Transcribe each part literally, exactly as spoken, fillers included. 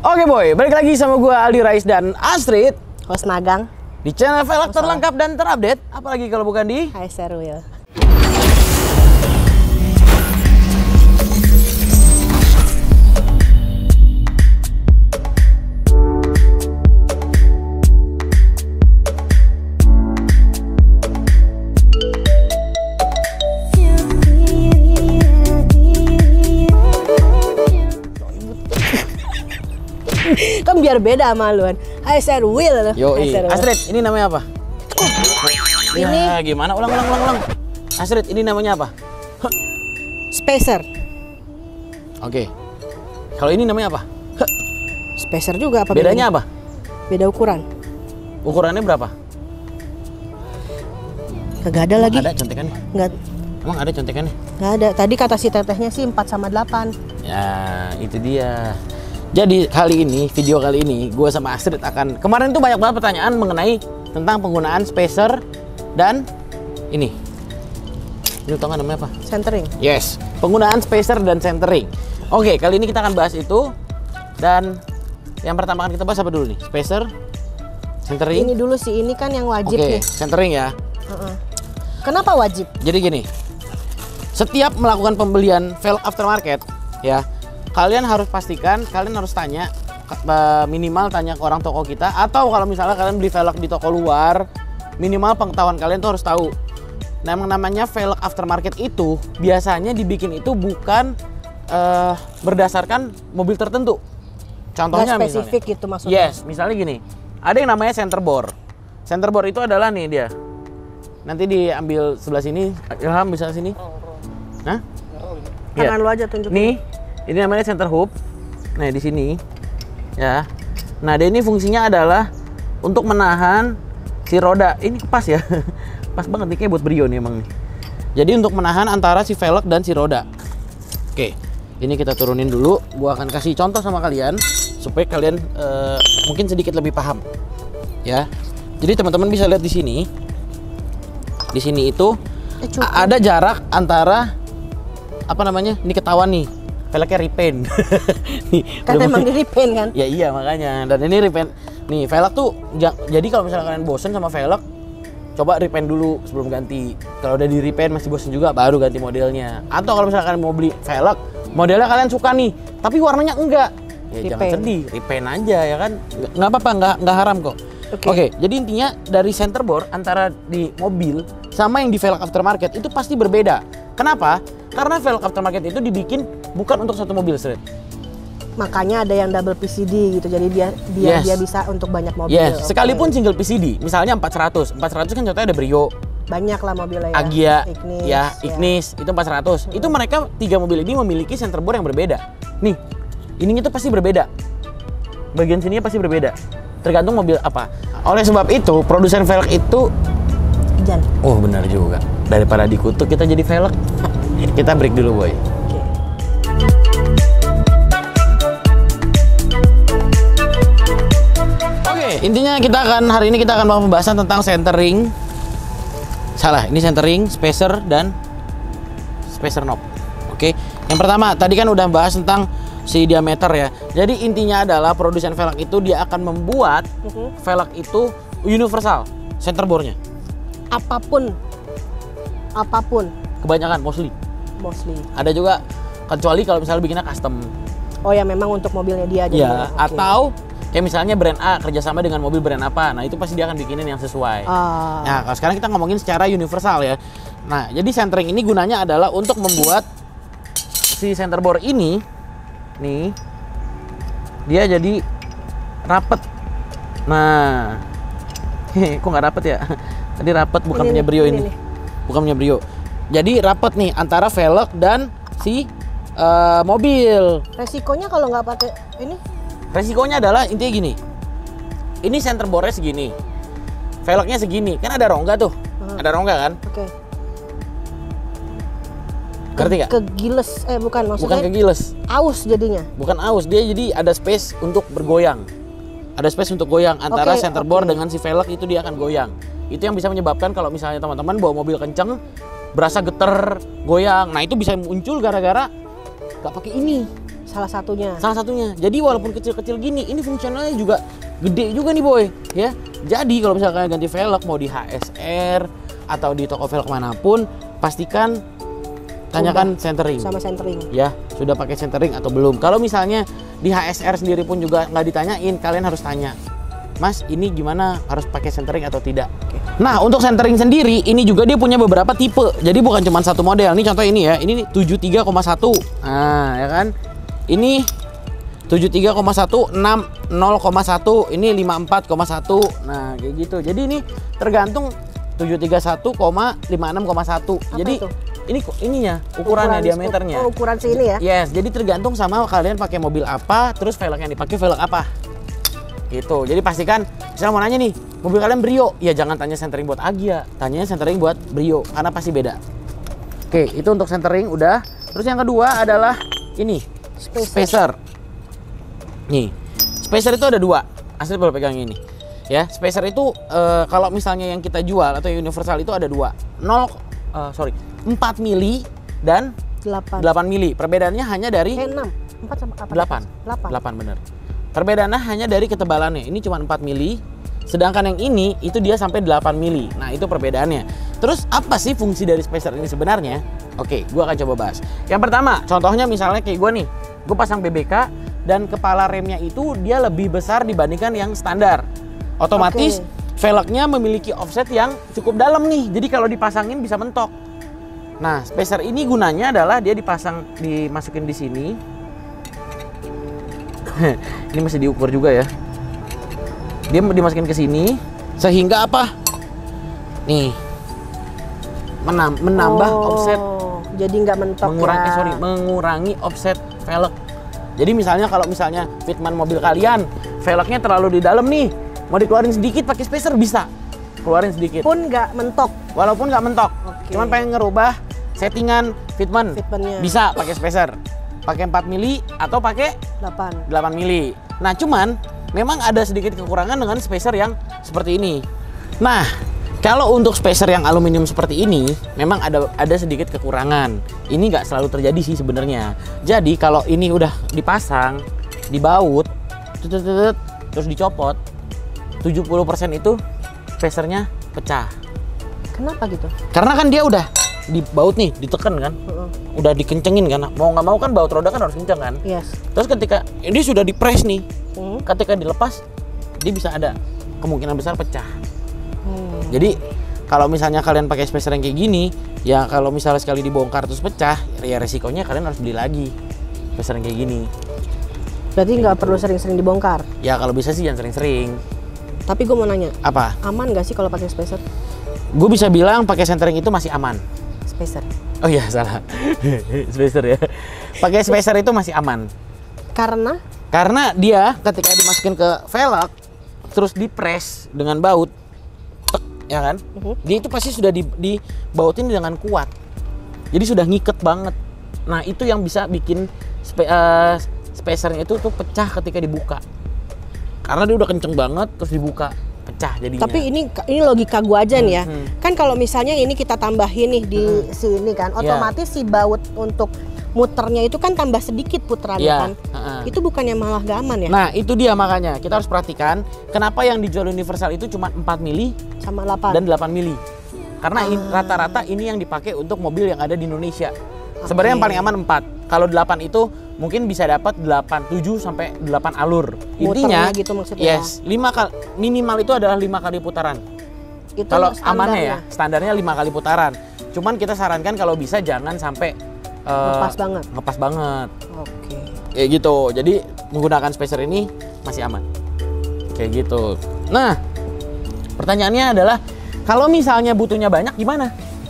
Oke boy, balik lagi sama gue Aldi Rais dan Astrid, host magang di channel velg terlengkap dan terupdate. Apalagi kalau bukan di H S R Wheel. Kan biar beda sama lu kan. H S R Wheel. Yo, Astrid, ini namanya apa? Ini ya, gimana? Ulang, ulang, ulang, ulang. Astrid, ini namanya apa? Spacer. Oke. Kalau ini namanya apa? Spacer juga apa bedanya? Bedanya apa? Beda ukuran. Ukurannya berapa? Kagak ada lagi. Ada contekannya? Enggak. Emang ada contekannya? Enggak ada. Tadi kata si tetehnya sih empat sama delapan. Ya, itu dia. Jadi kali ini, video kali ini, gue sama Astrid akan... Kemarin tuh banyak banget pertanyaan mengenai tentang penggunaan spacer dan ini. Ini tau gak namanya apa? Centering. Yes, penggunaan spacer dan centering. Oke, kali ini kita akan bahas itu. Dan yang pertama kan kita bahas apa dulu nih? Spacer, centering. Ini dulu sih, ini kan yang wajib Oke, nih. centering ya. Uh-uh. Kenapa wajib? Jadi gini, setiap melakukan pembelian velg aftermarket, ya, kalian harus pastikan, kalian harus tanya, minimal tanya ke orang toko kita, atau kalau misalnya kalian beli velg di toko luar, minimal pengetahuan kalian tuh harus tahu. Nah, yang namanya velg aftermarket itu biasanya dibikin itu bukan uh, berdasarkan mobil tertentu. Contohnya nggak spesifik misalnya, gitu maksudnya. Yes, misalnya gini, ada yang namanya center bore. Center bore itu adalah nih dia. Nanti diambil sebelah sini, Ilham bisa sini. Hah? Tangan lu aja tunjukin. Nih. Ini namanya center hub. Nah, di sini ya. Nah, dia ini fungsinya adalah untuk menahan si roda. Ini pas ya. Pas banget nih, kayak buat Brio nih emang nih. Jadi untuk menahan antara si velg dan si roda. Oke. Ini kita turunin dulu. Gua akan kasih contoh sama kalian supaya kalian uh, mungkin sedikit lebih paham. Ya. Jadi teman-teman bisa lihat di sini. Di sini itu eh, ada jarak antara apa namanya? Ini ketahuan nih. Velgnya repaint. Kan emang di repaint kan? Ya iya makanya. Dan ini repaint. Nih velg tuh jadi kalau misalnya kalian bosen sama velg, coba repaint dulu sebelum ganti. Kalau udah di repaint masih bosen juga, baru ganti modelnya. Atau kalau misalnya kalian mau beli velg, modelnya kalian suka nih, tapi warnanya enggak, ya repaint. Jangan sedih, repaint aja ya kan. Nggak apa-apa, nggak nggak haram kok. Oke, okay. okay, jadi intinya dari center bore antara di mobil sama yang di velg aftermarket itu pasti berbeda. Kenapa? Karena velg aftermarket itu dibikin bukan untuk satu mobil, Astrid. Makanya ada yang double P C D gitu, jadi dia dia, yes. dia bisa untuk banyak mobil. Yes. Okay. Sekalipun single P C D, misalnya empat ratus. empat ratus kan contohnya ada Brio. Banyak lah mobilnya ya. Agya, Ignis, ya, Ignis, ya. Itu empat ratus. Hmm. Itu mereka tiga mobil ini memiliki center bore yang berbeda. Nih, ininya tuh pasti berbeda. Bagian sininya pasti berbeda. Tergantung mobil apa. Oleh sebab itu, produsen velg itu Jan. Oh, benar juga. Daripada dikutuk kita jadi velg. Kita break dulu, boy. Okay. Oke, intinya kita akan hari ini kita akan bahas pembahasan tentang centering. Salah, ini centering, spacer dan spacer knob. Oke. Yang pertama, tadi kan udah bahas tentang si diameter ya. Jadi intinya adalah produsen velg itu dia akan membuat uh-huh. velg itu universal center bore-nya. Apapun. Apapun. Kebanyakan mostly. Mostly. Ada juga kecuali kalau misalnya bikinnya custom. Oh ya, memang untuk mobilnya dia aja. Ya, okay. Atau kayak misalnya brand A kerjasama dengan mobil brand apa, nah itu pasti dia akan bikinin yang sesuai. Ah. Nah, kalau sekarang kita ngomongin secara universal ya. Nah, jadi centering ini gunanya adalah untuk membuat si center bore ini, nih, dia jadi rapet. Nah, kok nggak rapet ya? Tadi rapet bukan ini, punya Brio ini, ini. bukan punya Brio. Jadi rapet nih antara velg dan si uh, mobil. Resikonya kalau nggak pakai ini? Resikonya adalah intinya gini. Ini center bore-nya segini. Velgnya segini. Kan ada rongga tuh. Uh-huh. Ada rongga kan? Oke. Okay. Ngerti nggak? Kegiles. Eh bukan maksudnya. Bukan kegiles. Aus jadinya. Bukan aus. Dia jadi ada space untuk bergoyang. Ada space untuk goyang antara okay, center bore okay. dengan si velg itu dia akan goyang. Itu yang bisa menyebabkan kalau misalnya teman-teman bawa mobil kenceng berasa geter, goyang. Nah, itu bisa muncul gara-gara nggak pakai ini. salah satunya. Salah satunya. Jadi walaupun kecil-kecil gini, ini fungsionalnya juga gede juga nih boy, ya. Jadi kalau misalkan ganti velg mau di H S R atau di toko velg manapun, pastikan tanyakan centering. Sama centering. Ya, sudah pakai centering atau belum. Kalau misalnya di H S R sendiri pun juga nggak ditanyain, kalian harus tanya, Mas, ini gimana, harus pakai centering atau tidak? Nah, untuk centering sendiri, ini juga dia punya beberapa tipe. Jadi bukan cuma satu model. Ini contoh ini ya, ini tujuh puluh tiga koma satu. Nah, ya kan? Ini tujuh puluh tiga koma satu, enam nol koma satu, ini lima puluh empat koma satu. Nah, kayak gitu. Jadi ini tergantung tujuh tiga satu, lima puluh enam koma satu. Jadi itu? ini ininya, ukurannya, ukuran, diameternya. Oh, ukuran sini ya? Yes, jadi tergantung sama kalian pakai mobil apa, terus velg yang dipakai velg apa. Gitu. Jadi pastikan, misalnya mau nanya nih, mobil kalian Brio, ya jangan tanya centering buat Agya, tanyanya centering buat Brio, karena pasti beda. Oke, itu untuk centering udah. Terus yang kedua adalah ini, Spacer. spacer. Nih, spacer itu ada dua. Asli baru pegang ini. Ya, spacer itu eh, kalau misalnya yang kita jual atau universal itu ada dua. nol eh, sorry, empat mili dan delapan. delapan mili. Perbedaannya hanya dari Eh, enam. empat sama apa? delapan. delapan. delapan bener. Perbedaannya hanya dari ketebalannya. Ini cuma empat mili, sedangkan yang ini itu dia sampai delapan mili. Nah, itu perbedaannya. Terus apa sih fungsi dari spacer ini sebenarnya? Oke, gua akan coba bahas. Yang pertama, contohnya misalnya kayak gua nih. Gue pasang B B K dan kepala remnya itu dia lebih besar dibandingkan yang standar. Otomatis Oke. velgnya memiliki offset yang cukup dalam nih. Jadi kalau dipasangin bisa mentok. Nah, spacer ini gunanya adalah dia dipasang, dimasukin di sini. Ini masih diukur juga ya. Dia dimasukin ke sini sehingga apa? Nih. Menam, menambah oh, offset. Jadi nggak mentok Mengurangi ya. sorry, mengurangi offset velg. Jadi misalnya kalau misalnya fitment mobil kalian, velgnya terlalu di dalam nih, mau dikeluarin sedikit pakai spacer bisa. Keluarin sedikit. Pun nggak mentok. Walaupun nggak mentok. Oke. Cuman pengen ngerubah settingan fitment. Fitmentnya. Bisa pakai spacer. Pakai empat mili atau pakai delapan. delapan mili. Nah, cuman memang ada sedikit kekurangan dengan spacer yang seperti ini. Nah, kalau untuk spacer yang aluminium seperti ini, memang ada ada sedikit kekurangan. Ini nggak selalu terjadi sih sebenarnya. Jadi kalau ini udah dipasang, dibaut, tutut-tutut, terus dicopot, tujuh puluh persen itu spacernya pecah. Kenapa gitu? Karena kan dia udah dibaut nih, ditekan kan, Uh-uh. udah dikencengin kan. Mau nggak mau kan baut roda kan harus kenceng kan. Yes. Terus ketika ini sudah dipres nih, Hmm. ketika dilepas, dia bisa ada kemungkinan besar pecah. Hmm. Jadi kalau misalnya kalian pakai spacer yang kayak gini, ya kalau misalnya sekali dibongkar terus pecah, ya resikonya kalian harus beli lagi spacer yang kayak gini. Berarti nggak perlu sering-sering dibongkar. Ya kalau bisa sih jangan sering-sering. Tapi gue mau nanya, Apa? aman nggak sih kalau pakai spacer? Gue bisa bilang pakai centering itu masih aman. Spacer. Oh iya salah, spacer ya. Pakai spacer itu masih aman. Karena Karena dia ketika dimasukin ke velg, terus dipres dengan baut, tek, ya kan? Mhm. Dia itu pasti sudah di, dibautin dengan kuat. Jadi sudah ngiket banget. Nah itu yang bisa bikin spe, uh, spacernya itu tuh pecah ketika dibuka. Karena dia udah kenceng banget, terus dibuka, pecah jadinya. tapi ini ini logika gue aja nih ya. Hmm. Kan kalau misalnya ini kita tambahin nih di sini kan, otomatis si baut untuk muternya itu kan tambah sedikit putarannya Iya, kan. uh-uh. Itu bukannya malah gak aman ya? Nah itu dia makanya kita harus perhatikan kenapa yang dijual universal itu cuma empat mili Sama delapan. dan delapan mili. Karena in- Ah. rata-rata ini yang dipakai untuk mobil yang ada di Indonesia. Sebenarnya yang paling aman empat. Kalau delapan itu mungkin bisa dapat delapan, tujuh sampai delapan alur. Intinya Muternya gitu maksudnya. yes, lima kali minimal itu adalah lima kali putaran. Itu Kalau standarnya. amannya ya, standarnya lima kali putaran. Cuman kita sarankan kalau bisa jangan sampai eh, Ngepas banget. Ngepas banget. Oke. Kayak gitu. Jadi menggunakan spacer ini masih aman. Kayak gitu. Nah, pertanyaannya adalah kalau misalnya butuhnya banyak gimana?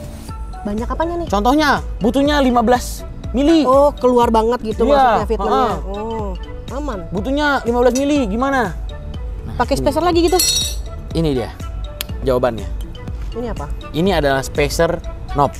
Banyak apanya nih? Contohnya butuhnya lima belas mili. Oh, keluar banget gitu Iya, maksudnya fitmentnya. ha-ha. Oh, aman. Butuhnya lima belas mili gimana? Nah, Pakai ini- spacer lagi gitu. Ini dia jawabannya. Ini apa? Ini adalah spacer knob.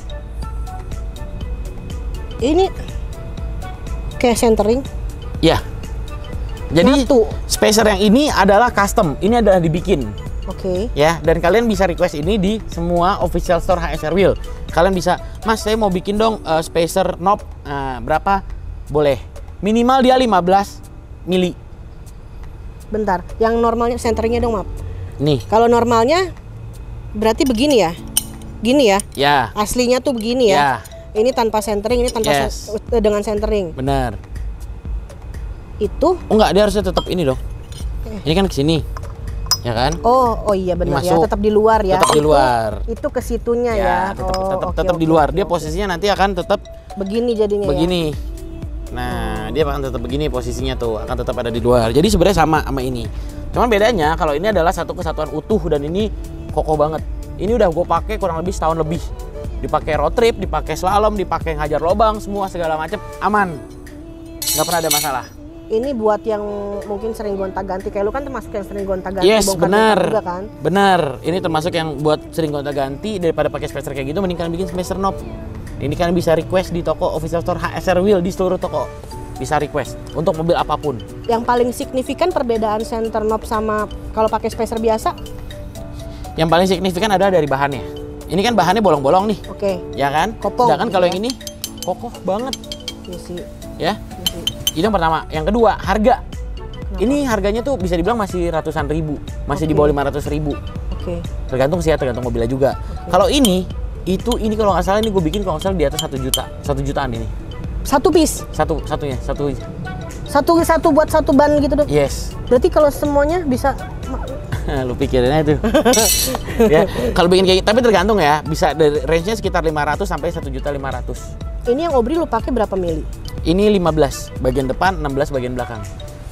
Ini kayak centering. Ya. Jadi Nyatu. spacer yang ini adalah custom. Ini adalah dibikin. Oke. Ya, dan kalian bisa request ini di semua official store H S R Wheel. Kalian bisa, Mas saya mau bikin dong uh, spacer knob, uh, berapa? Boleh. minimal dia lima belas mili. Bentar, yang normalnya centeringnya dong, maaf. Nih. Kalau normalnya berarti begini ya? Gini ya? Ya. Aslinya tuh begini ya? Ya. Ini tanpa centering, ini tanpa Yes. sen- dengan centering. Benar. Itu? Oh enggak, dia harusnya tetap ini dong. Ini kan ke sini. Ya kan? Oh, oh iya benar ya, Masuk. tetap di luar ya. Tetap di Itu- luar. Itu ke situnya ya. Ya, tetap Oh, tetap oke, tetap di oke, luar. oke, Dia oke. posisinya nanti akan tetap begini jadinya ya. begini. Nah, dia akan tetap begini posisinya tuh, akan tetap ada di luar. Jadi sebenarnya sama sama ini. Cuman bedanya kalau ini adalah satu kesatuan utuh dan ini kokoh banget. Ini udah gue pakai kurang lebih setahun lebih. Dipakai road trip, dipakai slalom, dipakai ngajar lobang, semua segala macam aman. Nggak pernah ada masalah. Ini buat yang mungkin sering gonta-ganti, kayak lu kan termasuk yang sering gonta-ganti, Yes, bongkar benar. juga kan? Benar. Ini termasuk yang buat sering gonta-ganti daripada pakai spacer kayak gitu mending kalian bikin spacer knob. Ini kalian bisa request di toko official store H S R Wheel di seluruh toko. Bisa request untuk mobil apapun. Yang paling signifikan perbedaan center knob sama kalau pakai spacer biasa? Yang paling signifikan adalah dari bahannya. Ini kan bahannya bolong-bolong nih, Oke. ya kan? Kopong, Sedangkan kalau ya. yang ini kokoh banget, Iya sih. ya. Iya sih. Itu yang pertama. Yang kedua, harga. Ini harganya tuh bisa dibilang masih ratusan ribu, masih di Oke. bawah lima ratus ribu. Oke. Tergantung sih ya, tergantung mobilnya juga. Kalau ini, itu ini kalau nggak salah ini gue bikin kalau nggak salah di atas satu juta, satu jutaan ini. Satu piece. Satu, satunya, satu. Satu satu buat satu ban gitu dong. Yes. Berarti kalau semuanya bisa Lu pikirinnya itu. Ya, kalau bikin kayak tapi tergantung ya, bisa dari range-nya sekitar lima ratus sampai satu juta lima ratus. ini yang Obri lu pakai berapa mili? Ini lima belas bagian depan, enam belas bagian belakang.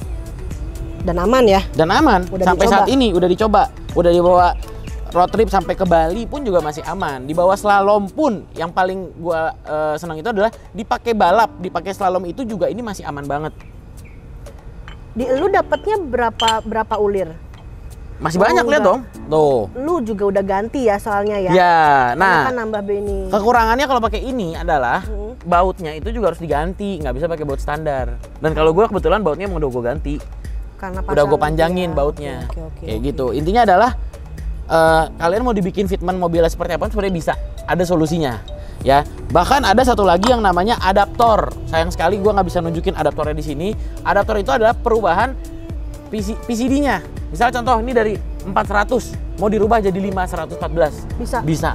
Dan aman ya? Dan aman. Udah sampai dicoba? saat ini udah dicoba. Udah dibawa road trip sampai ke Bali pun juga masih aman. Dibawa slalom pun yang paling gua uh, senang itu adalah dipakai balap, dipakai slalom itu juga ini masih aman banget. Di lu dapatnya berapa berapa ulir? Masih Oh, banyak lihat enggak. dong. Tuh. Lu juga udah ganti ya soalnya ya? Ya, Karena nah. kan nambah beni. Kekurangannya kalau pakai ini adalah Hmm. bautnya itu juga harus diganti, nggak bisa pakai baut standar. Dan kalau gue kebetulan bautnya emang udah gue ganti, Karena udah gue pasang panjangin ya. bautnya, Oke, oke, kayak oke. gitu. Intinya adalah eh, kalian mau dibikin fitment mobilnya seperti apa sebenarnya bisa, ada solusinya, ya. Bahkan ada satu lagi yang namanya adaptor. Sayang sekali gue nggak bisa nunjukin adaptornya di sini. Adaptor itu adalah perubahan P C D-nya. Misal contoh ini dari empat ratus mau dirubah jadi lima seratus empat belas. Bisa. Bisa.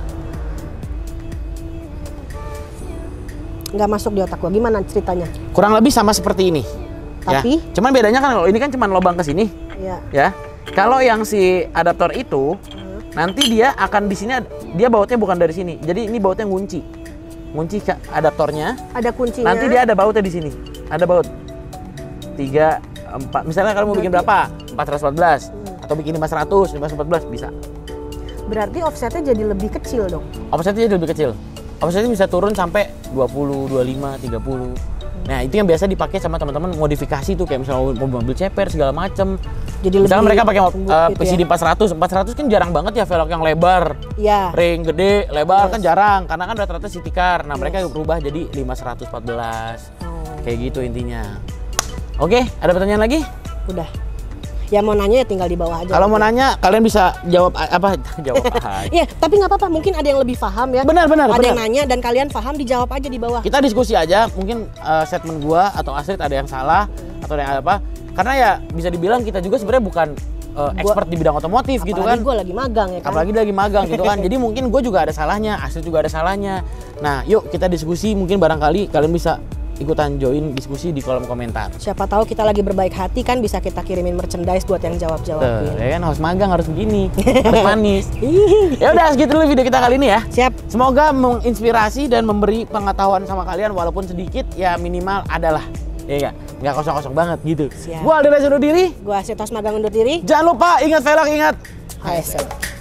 Nggak masuk di otak gua. Gimana ceritanya? Kurang lebih sama seperti ini. Tapi? Ya. Cuman bedanya kan kalau ini kan cuma lubang ke sini, Ya. ya. Kalau yang si adaptor itu Hmm. nanti dia akan di sini dia bautnya bukan dari sini. Jadi ini bautnya ngunci. Ngunci ke adaptornya. Ada kuncinya. Nanti dia ada bautnya di sini. Ada baut. tiga, empat. Misalnya kalau mau bikin berapa? empat ratus empat belas Hmm. atau bikin lima ratus, lima ratus empat belas bisa. Berarti offsetnya jadi lebih kecil dong. Offsetnya jadi lebih kecil. Offsetnya bisa turun sampai dua puluh, dua puluh lima, tiga puluh. Nah, itu yang biasa dipakai sama teman-teman modifikasi tuh kayak misalnya mobil-mobil ceper segala macem. Jadi Misalnya lebih mereka pakai uh, gitu P C D ya. empat ratus, empat ratus kan jarang banget ya velg yang lebar, Ya. ring gede, lebar Yes. kan jarang karena kan rata-rata city car. Nah, Yes. mereka berubah jadi lima seratus empat belas. Oh, Kayak gitu intinya. Oke, ada pertanyaan lagi? udah. Ya mau nanya ya tinggal di bawah aja. Kalau mau nanya kalian bisa jawab a- apa? Jawab aja. Iya, tapi nggak apa-apa. Mungkin ada yang lebih paham ya. Benar, benar, Ada benar. yang nanya dan kalian paham, dijawab aja di bawah. Kita diskusi aja, mungkin uh, statement gua atau Astrid ada yang salah atau ada yang apa. Karena ya bisa dibilang kita juga sebenarnya bukan uh, Gua- expert di bidang otomotif gitu kan. Apalagi gue lagi magang ya kan. Apalagi lagi magang gitu kan. Jadi mungkin gue juga ada salahnya, Astrid juga ada salahnya. Nah, yuk kita diskusi, mungkin barangkali kalian bisa ikutan join diskusi di kolom komentar. Siapa tahu kita lagi berbaik hati kan, bisa kita kirimin merchandise buat yang Tuh, jawab-jawabin. ya kan host magang harus begini, harus manis. Ya udah segitu dulu video kita kali ini ya. Siap. Semoga menginspirasi dan memberi pengetahuan sama kalian walaupun sedikit ya minimal adalah. Ya enggak? Enggak kosong-kosong banget gitu. Siap. Gua Aldi Reza undur diri. Gua Asetos magang undur diri. Jangan lupa ingat velg, ingat H S L.